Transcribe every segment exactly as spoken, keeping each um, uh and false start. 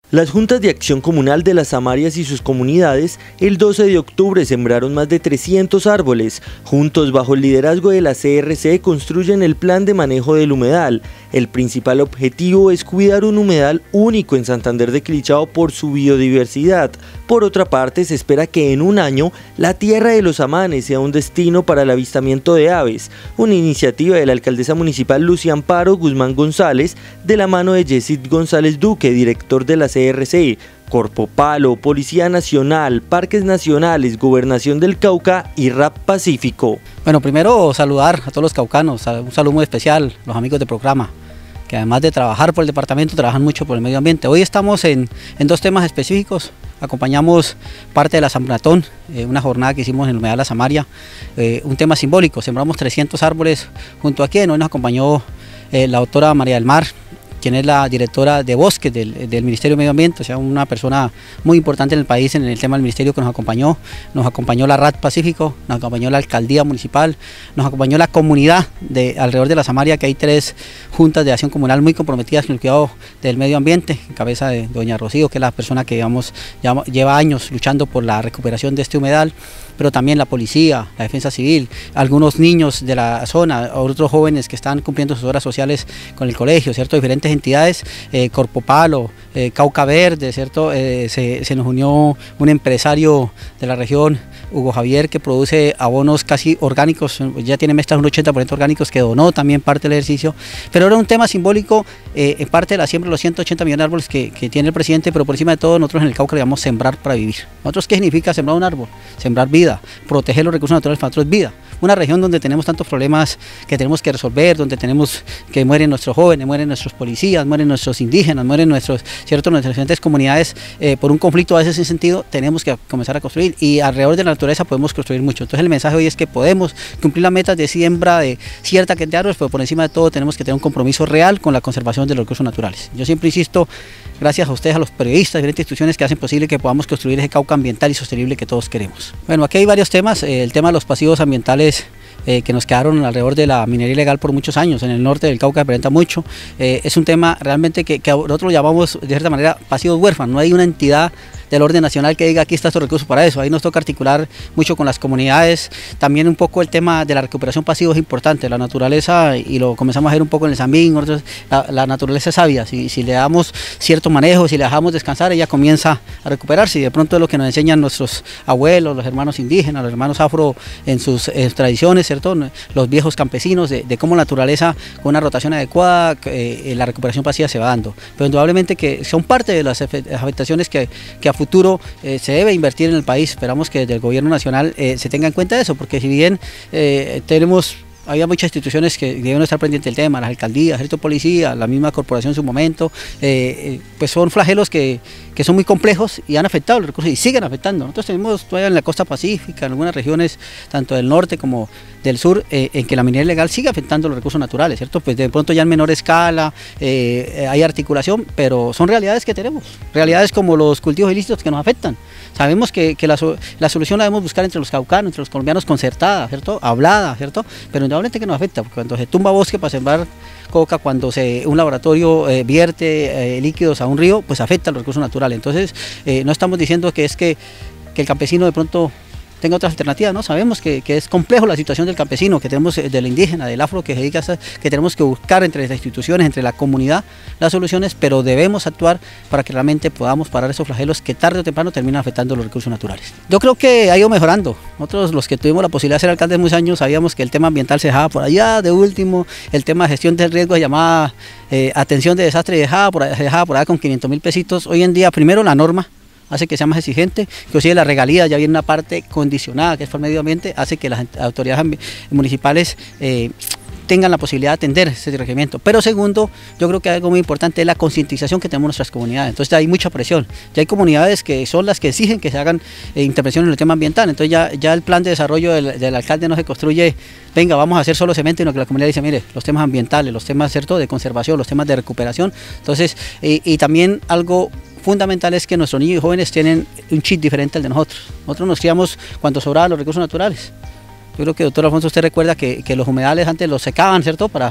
Las juntas de acción comunal de las Samarias y sus comunidades el doce de octubre sembraron más de trescientos árboles. Juntos, bajo el liderazgo de la C R C, construyen el plan de manejo del humedal. El principal objetivo es cuidar un humedal único en Santander de Quilichao por su biodiversidad. Por otra parte, se espera que en un año la tierra de los Amanes sea un destino para el avistamiento de aves, una iniciativa de la alcaldesa municipal Lucia Amparo Guzmán González, de la mano de Yesid González Duque, director de la C R C, Corpopalo, Policía Nacional, Parques Nacionales, Gobernación del Cauca y RAP Pacífico. Bueno, primero saludar a todos los caucanos, un saludo muy especial, los amigos del programa, que además de trabajar por el departamento, trabajan mucho por el medio ambiente. Hoy estamos en, en dos temas específicos. Acompañamos parte de la Sambratón, eh, una jornada que hicimos en el humedal La Samaria, eh, un tema simbólico. Sembramos trescientos árboles junto a quien hoy nos acompañó eh, la doctora María del Mar, quien es la directora de bosques del, del Ministerio de Medio Ambiente, o sea, una persona muy importante en el país en el tema del ministerio, que nos acompañó. Nos acompañó la RAP Pacífico, nos acompañó la alcaldía municipal, nos acompañó la comunidad de alrededor de La Samaria, que hay tres juntas de acción comunal muy comprometidas con el cuidado del medio ambiente, en cabeza de doña Rocío, que es la persona que digamos, lleva años luchando por la recuperación de este humedal, pero también la policía, la defensa civil, algunos niños de la zona, otros jóvenes que están cumpliendo sus horas sociales con el colegio, ¿cierto? Diferentes entidades, eh, Corpopalo, eh, Cauca Verde, ¿cierto? Eh, se, se nos unió un empresario de la región, Hugo Javier, que produce abonos casi orgánicos, ya tiene mezclas un ochenta por ciento orgánicos, que donó también parte del ejercicio, pero era un tema simbólico, eh, en parte de la siembra de los ciento ochenta millones de árboles que, que tiene el presidente, pero por encima de todo nosotros en el Cauca le llamamos sembrar para vivir. ¿Nosotros qué significa sembrar un árbol? Sembrar vida, proteger los recursos naturales para nosotros es vida. Una región donde tenemos tantos problemas que tenemos que resolver, donde tenemos que mueren nuestros jóvenes, mueren nuestros policías, mueren nuestros indígenas, mueren nuestros, ¿cierto? nuestras diferentes comunidades eh, por un conflicto a veces sin sentido, tenemos que comenzar a construir, y alrededor de la naturaleza podemos construir mucho. Entonces el mensaje hoy es que podemos cumplir las metas de siembra de cierta cantidad de árboles, pero por encima de todo tenemos que tener un compromiso real con la conservación de los recursos naturales. Yo siempre insisto, gracias a ustedes, a los periodistas, diferentes instituciones que hacen posible que podamos construir ese Cauca ambiental y sostenible que todos queremos. Bueno, aquí hay varios temas, eh, el tema de los pasivos ambientales Eh, que nos quedaron alrededor de la minería ilegal por muchos años, en el norte del Cauca se presenta mucho, eh, es un tema realmente que, que nosotros lo llamamos de cierta manera pasivos huérfanos. No hay una entidad del orden nacional que diga aquí está estos recursos para eso. Ahí nos toca articular mucho con las comunidades. También un poco el tema de la recuperación pasiva es importante, la naturaleza, y lo comenzamos a ver un poco en el Zambín, nosotros, la, la naturaleza es sabia, si, si le damos cierto manejo, si le dejamos descansar, ella comienza a recuperarse, y de pronto es lo que nos enseñan nuestros abuelos, los hermanos indígenas, los hermanos afro en sus, en sus tradiciones, ¿cierto? Los viejos campesinos, de, de cómo la naturaleza con una rotación adecuada, eh, la recuperación pasiva se va dando, pero indudablemente que son parte de las afectaciones que, que a futuro eh, se debe invertir en el país. Esperamos que desde el gobierno nacional eh, se tenga en cuenta eso, porque si bien eh, tenemos había muchas instituciones que deben estar pendientes del tema, las alcaldías, ejército, policía, la misma corporación en su momento, eh, pues son flagelos que, que son muy complejos y han afectado los recursos y siguen afectando. Nosotros tenemos todavía en la costa pacífica, en algunas regiones, tanto del norte como del sur, eh, en que la minería ilegal sigue afectando los recursos naturales, ¿cierto? Pues de pronto ya en menor escala, eh, hay articulación, pero son realidades que tenemos, realidades como los cultivos ilícitos que nos afectan. Sabemos que, que la, la solución la debemos buscar entre los caucanos, entre los colombianos, concertada, ¿cierto? Hablada, ¿cierto? Pero indudablemente que nos afecta, porque cuando se tumba bosque para sembrar coca, cuando se, un laboratorio eh, vierte eh, líquidos a un río, pues afecta a los recursos naturales. Entonces, eh, no estamos diciendo que es que, que el campesino de pronto tenga otras alternativas, ¿no? Sabemos que, que es complejo la situación del campesino, que tenemos del indígena, del afro, que se dedica a, que tenemos que buscar entre las instituciones, entre la comunidad, las soluciones, pero debemos actuar para que realmente podamos parar esos flagelos que tarde o temprano terminan afectando los recursos naturales. Yo creo que ha ido mejorando. Nosotros, los que tuvimos la posibilidad de ser alcaldes muchos años, sabíamos que el tema ambiental se dejaba por allá de último, el tema de gestión de riesgos llamada eh, atención de desastre dejaba por, se dejaba por allá con quinientos mil pesitos. Hoy en día, primero la norma hace que sea más exigente, inclusive la regalía ya viene una parte condicionada que es por el medio ambiente, hace que las autoridades municipales eh, tengan la posibilidad de atender ese requerimiento. Pero segundo, yo creo que algo muy importante es la concientización que tenemos en nuestras comunidades. Entonces hay mucha presión, ya hay comunidades que son las que exigen que se hagan eh, intervenciones en el tema ambiental. Entonces ya, ya el plan de desarrollo del, del alcalde no se construye, venga, vamos a hacer solo cemento, sino que la comunidad dice, mire, los temas ambientales, los temas, ¿cierto?, de conservación, los temas de recuperación. Entonces, eh, y también algo fundamental es que nuestros niños y jóvenes tienen un chip diferente al de nosotros. Nosotros nos criamos cuando sobraban los recursos naturales. Yo creo que, doctor Alfonso, usted recuerda que, que los humedales antes los secaban, ¿cierto?, para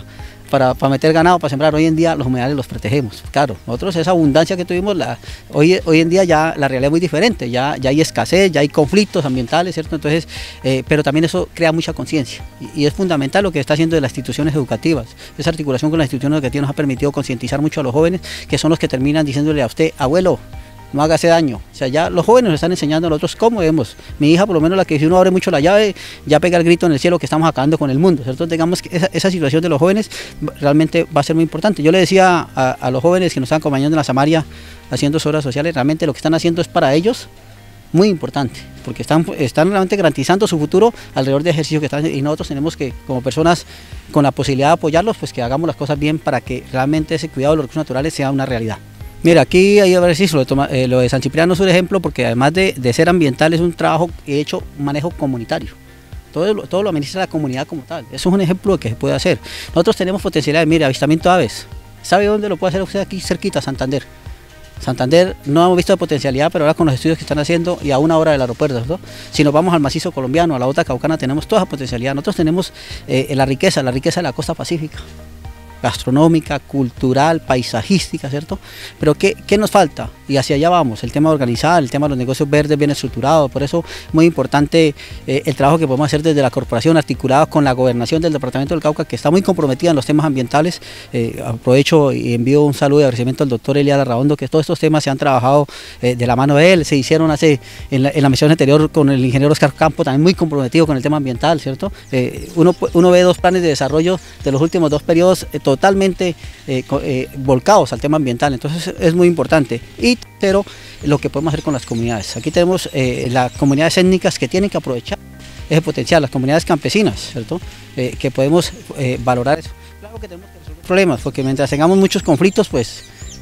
para, para meter ganado, para sembrar. Hoy en día los humedales los protegemos, claro. Nosotros esa abundancia que tuvimos, la, hoy, hoy en día ya la realidad es muy diferente, ya, ya hay escasez, ya hay conflictos ambientales, ¿cierto? Entonces, eh, pero también eso crea mucha conciencia y, y es fundamental lo que está haciendo de las instituciones educativas. Esa articulación con las instituciones educativas nos ha permitido concientizar mucho a los jóvenes, que son los que terminan diciéndole a usted, abuelo, no haga ese daño. O sea, ya los jóvenes nos están enseñando a nosotros cómo debemos. Mi hija, por lo menos la que si uno abre mucho la llave, ya pega el grito en el cielo que estamos acabando con el mundo, ¿cierto? Digamos que esa, esa situación de los jóvenes realmente va a ser muy importante. Yo le decía a, a los jóvenes que nos están acompañando en la Samaria haciendo sus obras sociales, realmente lo que están haciendo es para ellos muy importante, porque están, están realmente garantizando su futuro alrededor de ejercicio que están haciendo, y nosotros tenemos que, como personas con la posibilidad de apoyarlos, pues que hagamos las cosas bien para que realmente ese cuidado de los recursos naturales sea una realidad. Mira, aquí hay a ver si lo de, Toma, eh, lo de San Cipriano es un ejemplo, porque además de, de ser ambiental es un trabajo hecho un manejo comunitario. Todo lo, todo lo administra la comunidad como tal. Eso es un ejemplo de que se puede hacer. Nosotros tenemos potencialidades, mire, avistamiento de aves. ¿Sabe dónde lo puede hacer usted? Aquí cerquita, Santander. Santander no hemos visto de potencialidad, pero ahora con los estudios que están haciendo y a una hora del aeropuerto, ¿no? Si nos vamos al macizo colombiano, a la Bota Caucana, tenemos toda esa potencialidad. Nosotros tenemos eh, la riqueza, la riqueza de la costa pacífica, gastronómica, cultural, paisajística, ¿cierto? Pero ¿qué, qué nos falta? Y hacia allá vamos, el tema de organizar, el tema de los negocios verdes bien estructurados. Por eso muy importante eh, el trabajo que podemos hacer desde la corporación, articulado con la gobernación del departamento del Cauca, que está muy comprometida en los temas ambientales. Eh, aprovecho y envío un saludo y agradecimiento al doctor Elías Larraondo, que todos estos temas se han trabajado eh, de la mano de él, se hicieron hace en la, en la misión anterior con el ingeniero Oscar Campo, también muy comprometido con el tema ambiental, ¿cierto? Eh, uno, uno ve dos planes de desarrollo de los últimos dos periodos eh, totalmente eh, eh, volcados al tema ambiental, entonces es muy importante. Y pero lo que podemos hacer con las comunidades. Aquí tenemos eh, las comunidades étnicas que tienen que aprovechar ese potencial, las comunidades campesinas, ¿cierto? Eh, que podemos eh, valorar eso. Claro que tenemos que resolver problemas, porque mientras tengamos muchos conflictos, pues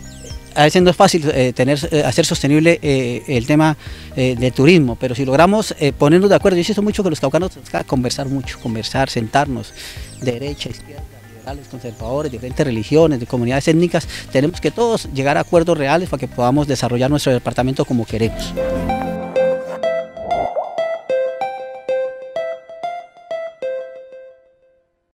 a veces no es fácil eh, tener, eh, hacer sostenible eh, el tema eh, del turismo, pero si logramos eh, ponernos de acuerdo, yo insisto mucho que los caucanos tenemos que conversar mucho, conversar, sentarnos, derecha, izquierda, conservadores, diferentes religiones, de comunidades étnicas, tenemos que todos llegar a acuerdos reales para que podamos desarrollar nuestro departamento como queremos.